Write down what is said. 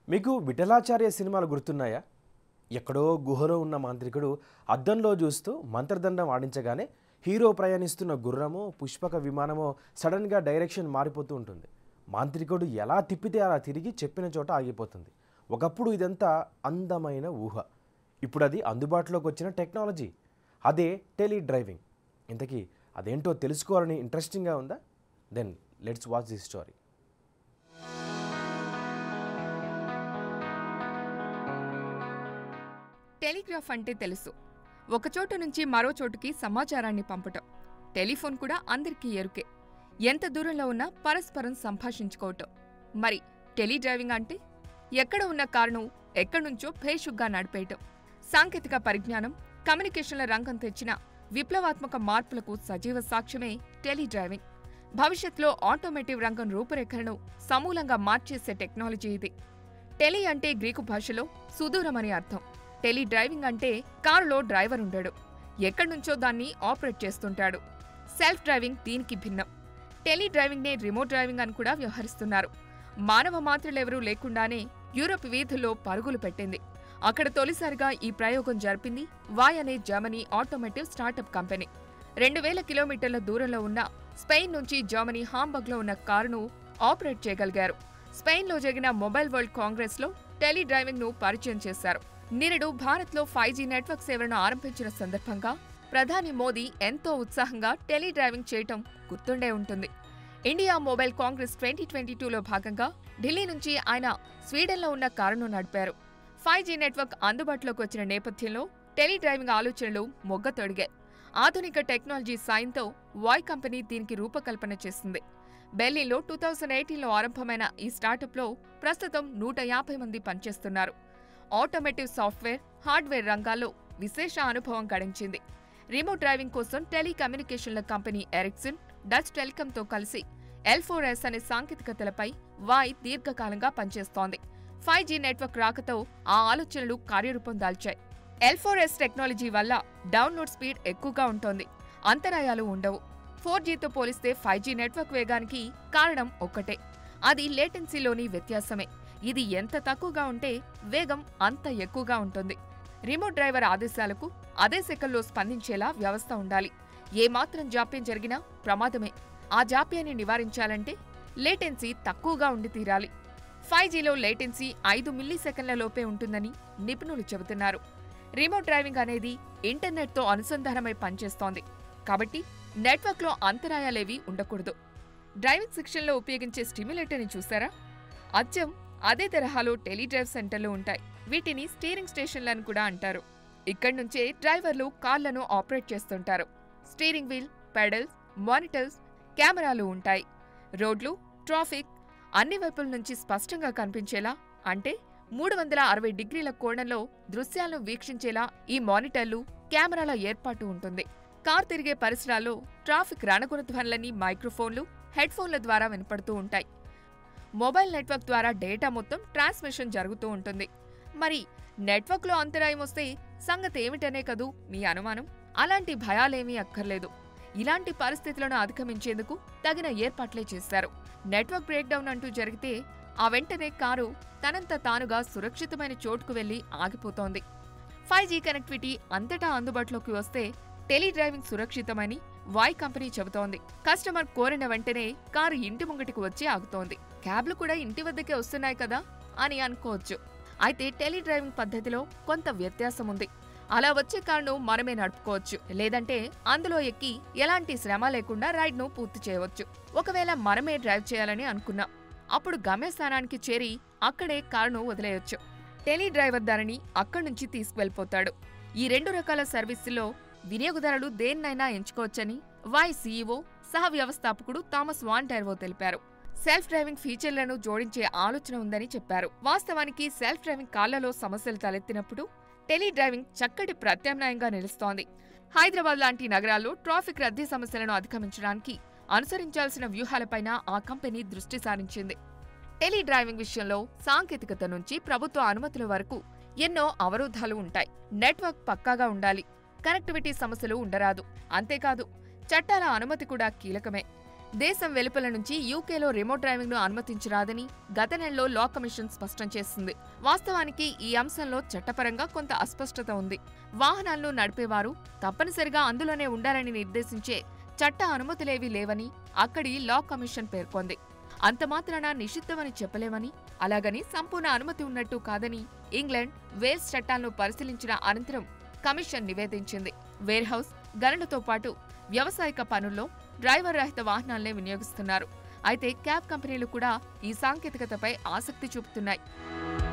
మీకు విఠలాచార్య సినిమాలు గుర్తున్నాయా? ఎక్కడో గుహలో ఉన్న మాంత్రికుడు అద్దంలో చూస్తూ మంత్రదండం ఆడించగానే హీరో ప్రయాణిస్తున్న గుర్రమో పుష్పక విమానమో సడన్గా డైరెక్షన్ మారిపోతూ ఉంటుంది. మాంత్రికుడు ఎలా తిప్పితే అలా తిరిగి చెప్పిన చోట ఆగిపోతుంది. ఒకప్పుడు ఇదంతా అందమైన ఊహ. ఇప్పుడు అది అందుబాటులోకి వచ్చిన టెక్నాలజీ. అదే టెలి డ్రైవింగ్. ఇంతకీ అదేంటో తెలుసుకోవాలని ఇంట్రెస్టింగ్గా ఉందా? Then let's watch this story. Telegraph అంటే తెలుసు. ఒక చోటు నుంచి మరో చోటుకి సమాచారాన్ని పంపటం. టెలిఫోన్ కూడా అందరికీ ఎరుకే. ఎంత దూరంలో ఉన్నా పరస్పరం సంభాషించుకోవటం. మరి టెలిడ్రైవింగ్ అంటే ఎక్కడ ఉన్న కారును ఎక్కడ్నుంచో భేషుగ్గా నడిపేయటం. సాంకేతిక పరిజ్ఞానం, కమ్యూనికేషన్ల రంగం తెచ్చిన విప్లవాత్మక మార్పులకు సజీవ సాక్ష్యమే టెలిడ్రైవింగ్. భవిష్యత్తులో ఆటోమేటివ్ రంగం రూపురేఖలను సమూలంగా మార్చేసే టెక్నాలజీ ఇది. టెలి అంటే గ్రీకు భాషలో సుదూరమని అర్థం. టెలి డ్రైవింగ్ అంటే కారులో డ్రైవర్ ఉండడు, ఎక్కడ్నుంచో దాన్ని ఆపరేట్ చేస్తుంటాడు. సెల్ఫ్ డ్రైవింగ్ దీనికి భిన్నం. టెలి డ్రైవింగ్నే రిమోట్ డ్రైవింగ్ అని కూడా వ్యవహరిస్తున్నారు. మానవ మాత్రలెవరూ లేకుండానే యూరోప్ వీధుల్లో పరుగులు పెట్టింది. అక్కడ తొలిసారిగా ఈ ప్రయోగం జరిపింది వాయ్ అనే జర్మనీ ఆటోమేటివ్ స్టార్టప్ కంపెనీ. 2000 కిలోమీటర్ల దూరంలో ఉన్న స్పెయిన్ నుంచి జర్మనీ హాంబర్గ్లో ఉన్న కారును ఆపరేట్ చేయగలిగారు. స్పెయిన్లో జరిగిన మొబైల్ వరల్డ్ కాంగ్రెస్లో టెలి డ్రైవింగ్ను పరిచయం చేశారు. నిరుడు భారత్లో 5G నెట్వర్క్ సేవలను ఆరంభించిన సందర్భంగా ప్రధాని మోదీ ఎంతో ఉత్సాహంగా టెలి డ్రైవింగ్ చేయటం గుర్తుండే ఉంటుంది. ఇండియా మొబైల్ కాంగ్రెస్ 2022లో భాగంగా ఢిల్లీ నుంచి ఆయన స్వీడన్లో ఉన్న కారును నడిపారు. 5G నెట్వర్క్ అందుబాటులోకి వచ్చిన నేపథ్యంలో టెలి డ్రైవింగ్ ఆలోచనలు మొగ్గతొడిగాయి. ఆధునిక టెక్నాలజీ సాయంతో వాయ్ కంపెనీ దీనికి రూపకల్పన చేసింది. బెర్లిన్లో 2018లో ఆరంభమైన ఈ స్టార్టప్లో ప్రస్తుతం 150 మంది పనిచేస్తున్నారు. ఆటోమేటివ్ సాఫ్ట్వేర్, హార్డ్వేర్ రంగాల్లో విశేష అనుభవం గడించింది. రిమోట్ డ్రైవింగ్ కోసం టెలికమ్యూనికేషన్ల కంపెనీ ఎరిక్సన్, డచ్ టెలికాంతో కలిసి L4S అనే సాంకేతికతలపై వాయ్ దీర్ఘకాలంగా పనిచేస్తోంది. 5G నెట్వర్క్ రాకతో ఆ ఆలోచనలు కార్యరూపం దాల్చాయి. L4S టెక్నాలజీ వల్ల డౌన్లోడ్ స్పీడ్ ఎక్కువగా ఉంటోంది, అంతరాయాలు ఉండవు. 4Gతో పోలిస్తే 5G నెట్వర్క్ వేగానికి కారణం ఒక్కటే, అది లేటెన్సీలోని వ్యత్యాసమే. ఇది ఎంత తక్కువగా ఉంటే వేగం అంత ఎక్కువగా ఉంటుంది. రిమోట్ డ్రైవర్ ఆదేశాలకు అదే సెకల్లో స్పందించేలా వ్యవస్థ ఉండాలి. ఏమాత్రం జాప్యం జరిగినా ప్రమాదమే. ఆ జాప్యాన్ని నివారించాలంటే లేటెన్సీ తక్కువగా ఉండి తీరాలి. 5Gలో లేటెన్సీ 5 మిల్లీసెకన్ల లోపే ఉంటుందని నిపుణులు చెబుతున్నారు. రిమోట్ డ్రైవింగ్ అనేది ఇంటర్నెట్తో అనుసంధానమై పనిచేస్తోంది కాబట్టి నెట్వర్క్లో అంతరాయాలేవీ ఉండకూడదు. డ్రైవింగ్ శిక్షణలో ఉపయోగించే స్టిమ్యులేటర్ని చూసారా? అచ్చం అదే తరహాలో టెలిడ్రైవ్ సెంటర్లు ఉంటాయి. వీటిని స్టీరింగ్ స్టేషన్లను కూడా అంటారు. ఇక్కడ్నుంచే డ్రైవర్లు కార్లను ఆపరేట్ చేస్తుంటారు. స్టీరింగ్ వీల్, పెడల్స్, మానిటర్స్, కెమెరాలు ఉంటాయి. రోడ్లు, ట్రాఫిక్ అన్ని వైపుల నుంచి స్పష్టంగా కనిపించేలా, అంటే 360 డిగ్రీల కోణంలో దృశ్యాలను వీక్షించేలా ఈ మానిటర్లు, కెమెరాల ఏర్పాటు ఉంటుంది. కార్ తిరిగే పరిసరాల్లో ట్రాఫిక్ రణగుణధ్వనులన్నీ మైక్రోఫోన్లు, హెడ్ఫోన్ల ద్వారా వినపడుతూ ఉంటాయి. మొబైల్ నెట్వర్క్ ద్వారా డేటా మొత్తం ట్రాన్స్మిషన్ జరుగుతూ ఉంటుంది. మరి నెట్వర్క్లో అంతరాయం వస్తే సంగతి ఏమిటనే కదూ మీ అనుమానం? అలాంటి భయాలేమీ అక్కర్లేదు. ఇలాంటి పరిస్థితులను అధిగమించేందుకు తగిన ఏర్పాట్లే చేశారు. నెట్వర్క్ బ్రేక్డౌన్ అంటూ జరిగితే ఆ వెంటనే కారు తనంత తానుగా సురక్షితమైన చోటుకు వెళ్లి ఆగిపోతోంది. 5G కనెక్టివిటీ అంతటా అందుబాటులోకి వస్తే టెలి డ్రైవింగ్ సురక్షితమని వాయ్ కంపెనీ చెబుతోంది. కస్టమర్ కోరిన వెంటనే కారు ఇంటి ముంగటికి వచ్చి ఆగుతోంది. క్యాబ్లు కూడా ఇంటి వద్దకే వస్తున్నాయి కదా అని అనుకోవచ్చు. అయితే టెలి డ్రైవింగ్ పద్ధతిలో కొంత వ్యత్యాసం ఉంది. అలా వచ్చే కారును మనమే నడుపుకోవచ్చు, లేదంటే అందులో ఎక్కి ఎలాంటి శ్రమ లేకుండా రైడ్ను పూర్తి చేయవచ్చు. ఒకవేళ మనమే డ్రైవ్ చేయాలని అనుకున్నాం, అప్పుడు గమ్యస్థానానికి చేరి అక్కడే కారును వదిలేయొచ్చు. టెలి డ్రైవర్ దానిని అక్కడ్నుంచి తీసుకువెళ్ళిపోతాడు. ఈ 2 రకాల సర్వీసుల్లో వినియోగదారులు దేన్నైనా ఎంచుకోవచ్చని వాయ్ సీఈఓ, సహ వ్యవస్థాపకుడు థామస్ వాన్ డెర్వో తెలిపారు. సెల్ఫ్ డ్రైవింగ్ ఫీచర్లను జోడించే ఆలోచన ఉందని చెప్పారు. వాస్తవానికి సెల్ఫ్ డ్రైవింగ్ కార్లలో సమస్యలు తలెత్తినప్పుడు టెలి డ్రైవింగ్ చక్కటి ప్రత్యామ్నాయంగా నిలుస్తోంది. హైదరాబాద్ లాంటి నగరాల్లో ట్రాఫిక్ రద్దీ సమస్యలను అధిగమించడానికి అనుసరించాల్సిన వ్యూహాలపైన ఆ కంపెనీ దృష్టి సారించింది. టెలి డ్రైవింగ్ విషయంలో సాంకేతికత నుంచి ప్రభుత్వ అనుమతుల వరకు ఎన్నో అవరోధాలు ఉంటాయి. నెట్వర్క్ పక్కాగా ఉండాలి, కనెక్టివిటీ సమస్యలు ఉండరాదు. అంతేకాదు, చట్టాల అనుమతి కూడా కీలకమే. దేశం వెలుపల నుంచి యూకేలో రిమోట్ డ్రైవింగ్ ను అనుమతించరాదని గత నెలలో లా కమిషన్ స్పష్టం చేసింది. వాస్తవానికి ఈ అంశంలో చట్టపరంగా కొంత అస్పష్టత ఉంది. వాహనాలను నడిపేవారు తప్పనిసరిగా అందులోనే ఉండాలని నిర్దేశించే చట్ట అనుమతులేవీ లేవని అక్కడి లా కమిషన్ పేర్కొంది. అంతమాత్రాన నిషిద్ధమని చెప్పలేమని, అలాగని సంపూర్ణ అనుమతి ఉన్నట్టు కాదని ఇంగ్లాండ్, వేల్స్ చట్టాలను పరిశీలించిన అనంతరం కమిషన్ నివేదించింది. వేర్హౌస్, గనులతో పాటు వ్యవసాయక పనుల్లో డ్రైవర్ రహిత వాహనాలనే వినియోగిస్తున్నారు. అయితే క్యాబ్ కంపెనీలు కూడా ఈ సాంకేతికతపై ఆసక్తి చూపుతున్నాయి.